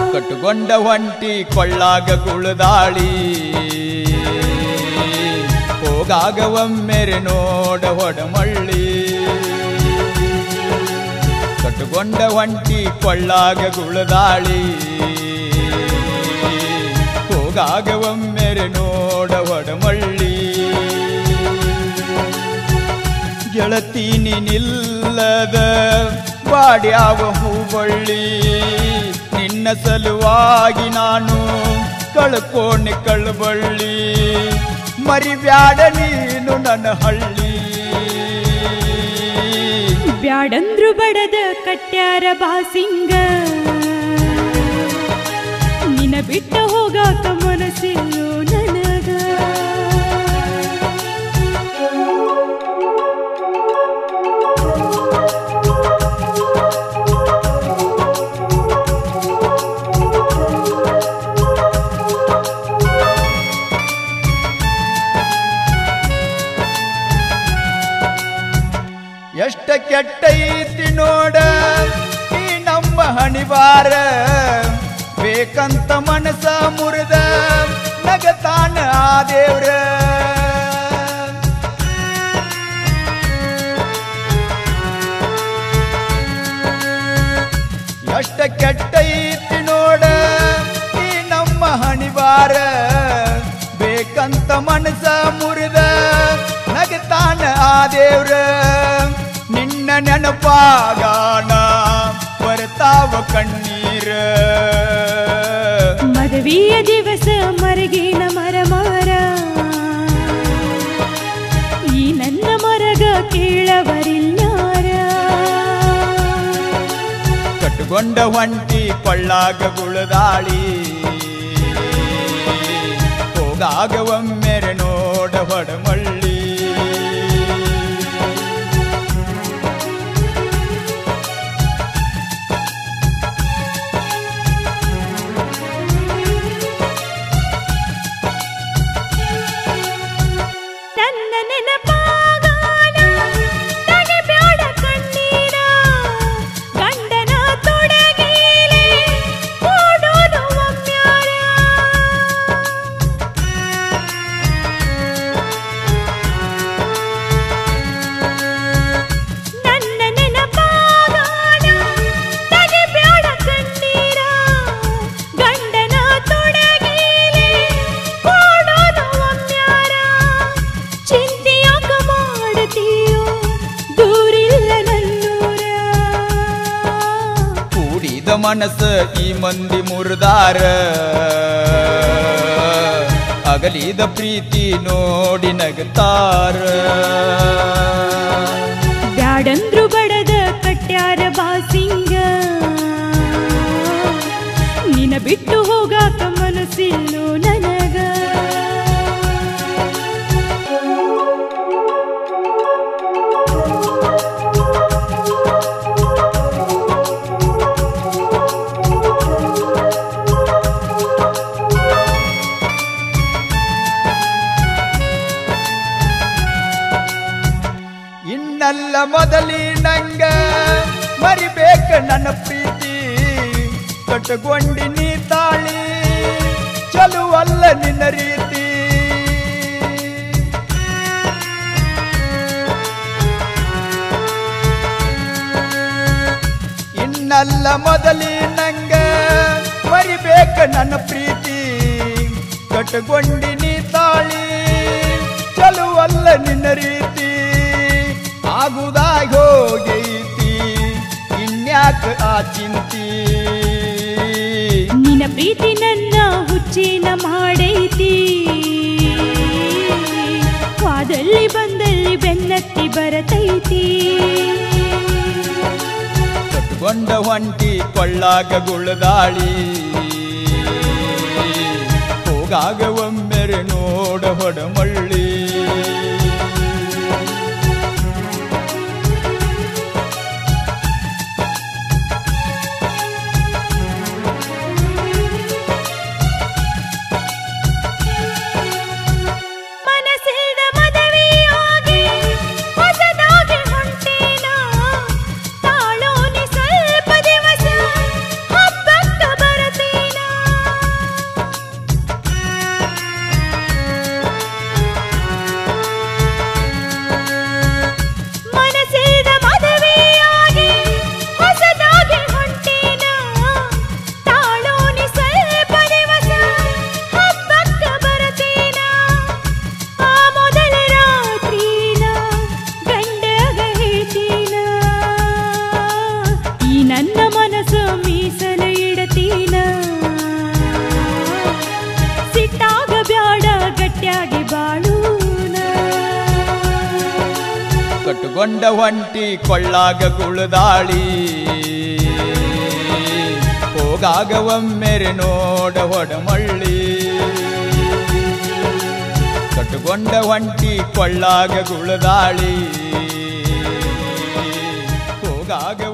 ಕಟ್ಟುಕೊಂಡ ಹೊಂಟಿ ಕೊಳ್ಳಾಗ ಗುಳದಾಳಿ ಹೋಗಾಗ ಒಮ್ಮೆರೆ ನೋಡ ಹೊಡಮಳ್ಳಿ ಕಟ್ಟುಕೊಂಡ ಹೊಂಟಿ ಕೊಳ್ಳಾಗ ಗುಳದಾಳಿ ಹೋಗಾಗ ಒಮ್ಮೆರೆ ನೋಡ ಹೊಡಮಳ್ಳಿ ಗೆಳತೀನಿ ನಿಲ್ಲದ ಬಾಡ್ಯಾವ ಹೂಬಳ್ಳಿ ನಿನ್ನ ಸಲುವಾಗಿ ನಾನು ಕಳ್ಕೋಣೆ ಕಳ್ಬಳ್ಳಿ ಮರಿಬ್ಯಾಡ ನೀನು ನನ್ನ ಹಳ್ಳಿ ಬ್ಯಾಡಂದ್ರು ಬಡದ ಕಟ್ಯಾರ ಬಾಸಿಂಗ ನಿನ್ನ ಬಿಟ್ಟ ಹೋಗಾಕ ಮನಸ್ಸಿಲ್ಲೋ ನನಗ ಎಷ್ಟ ಕೆಟ್ಟೈತಿ ನೋಡ ಈ ನಮ್ಮ ಹಣಿವಾರ ಬೇಕಂತ ಮನಸ ಮುರಿದ ನಗತಾನ ಆ ದೇವ್ರ ಎಷ್ಟ ಕೆಟ್ಟೈತಿ ನೋಡ ಈ ನಮ್ಮ ಹಣಿವಾರ ಬೇಕಂತ ಮನಸ ಮುರಿದ ನಗತಾನ ಆ ದೇವ್ರ ನಿನ್ನ ನೆನಪಾಗಾನ ಬರ್ತಾವ ಕಣ್ಣೀರ ಮದುವೆಯ ದಿವಸ ಮರಗಿನ ಮರಮಾರ ಈ ನನ್ನ ಮರಗ ಕೇಳವರಿಲ್ಲಾರ ಕಟ್ಟುಕೊಂಡ ಹೊಂಟಿ ಕೊಳ್ಳಾಗ ಗುಳದಾಳಿ ಹೋಗಾಗ ಒಮ್ಮೆರೆ ನೋಡ ಹೊಡಮಳ್ಳಿ ಮನಸ್ಸ ಈ ಮಂದಿ ಮುರಿದಾರ ಅಗಲಿದ ಪ್ರೀತಿ ನೋಡಿ ನಗತಾರ ಬ್ಯಾಡಂದ್ರು ಬಡದ ಕಟ್ಯಾರ ಬಾಸಿಂಗ ನಿನ್ನ ಬಿಟ್ಟು ಹೋಗಾಕ ಮನಸ್ಸಿಲ್ಲೋ ನನಗ ಇನ್ನಲ್ಲ ಮೊದಲಿನಂಗ ಮರಿಬೇಕ ನನ್ನ ಪ್ರೀತಿ ಕಟ್ಟುಕೊಂಡಿ ನೀ ತಾಳಿ ಚಲುವಲ್ಲ ನಿನ್ನ ರೀತಿ ಇನ್ನಲ್ಲ ಮೊದಲಿನಂಗ ಮರಿಬೇಕ ನನ್ನ ಪ್ರೀತಿ ಕಟ್ಟುಕೊಂಡಿ ನೀ ತಾಳಿ ಚಲುವಲ್ಲ ನಿನ್ನ ರೀತಿ ಆಗುದಾಗಿ ಹೋಗೈತಿ ಇನ್ಯಾಕ ಆ ಚಿಂತಿ ನಿನ್ನ ಪ್ರೀತಿ ನನ್ನ ಹುಚ್ಚಿನ ಮಾಡೈತಿ ವಾದಲ್ಲಿ ಬಂದಲ್ಲಿ ಬೆನ್ನತ್ತಿ ಬರತೈತಿ ಕಟ್ಕೊಂಡ ಹೊಂಟಿ ಕೊಳ್ಳಾಗ ಗುಳದಾಳಿ ಹೋಗಾಗ ಒಮ್ಮೆರೆ ನೋಡ ಹೊಡಮಳ್ಳಿ ತಾಳೋನಿ ಸ್ವಲ್ಪ ದಿವಸ ಹಬ್ಬಕ್ಕ ಬರತೀನ ಕಟ್ಟುಕೊಂಡ ಹೊಂಟಿ ಕೊಳ್ಳಾಗ ಗುಳದಾಳಿ ಹೋಗಾಗ ಒಮ್ಮೆರೆ ನೋಡ ಹೊಡಮಳ್ಳಿ ಕಟ್ಟುಕೊಂಡ ಹೊಂಟಿ ಕೊಳ್ಳಾಗ ಗುಳದಾಳಿ ಹೋಗಾಗ